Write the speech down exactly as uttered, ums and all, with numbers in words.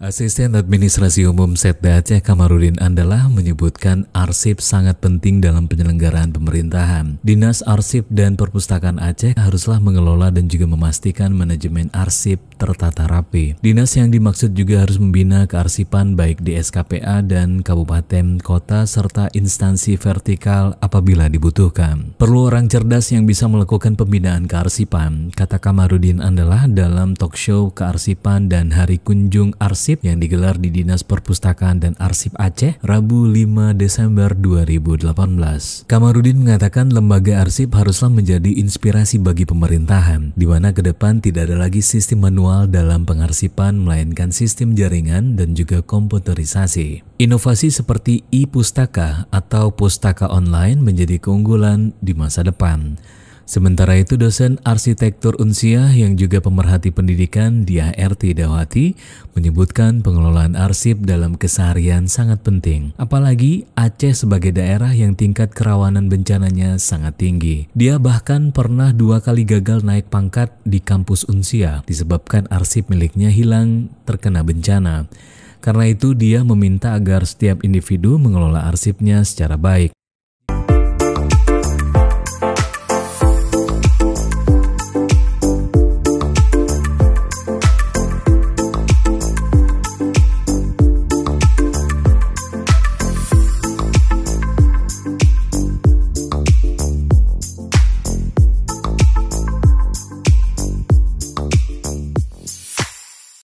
Asisten Administrasi Umum Setda Aceh Kamarudin Andalah menyebutkan arsip sangat penting dalam penyelenggaraan pemerintahan. Dinas Arsip dan Perpustakaan Aceh haruslah mengelola dan juga memastikan manajemen arsip tertata rapi. Dinas yang dimaksud juga harus membina kearsipan baik di S K P A dan kabupaten, kota, serta instansi vertikal apabila dibutuhkan. Perlu orang cerdas yang bisa melakukan pembinaan kearsipan, kata Kamarudin Andalah dalam talk show Kearsipan dan Hari Kunjung Arsip yang digelar di Dinas Perpustakaan dan Arsip Aceh, Rabu lima Desember dua ribu delapan belas. Kamarudin mengatakan lembaga arsip haruslah menjadi inspirasi bagi pemerintahan, di mana ke depan tidak ada lagi sistem manual dalam pengarsipan, melainkan sistem jaringan dan juga komputerisasi. Inovasi seperti e-pustaka atau pustaka online menjadi keunggulan di masa depan. Sementara itu, dosen arsitektur Unsiah yang juga pemerhati pendidikan Diah Erti Dawati menyebutkan pengelolaan arsip dalam keseharian sangat penting, apalagi Aceh sebagai daerah yang tingkat kerawanan bencananya sangat tinggi. Dia bahkan pernah dua kali gagal naik pangkat di kampus Unsiah disebabkan arsip miliknya hilang terkena bencana. Karena itu, dia meminta agar setiap individu mengelola arsipnya secara baik.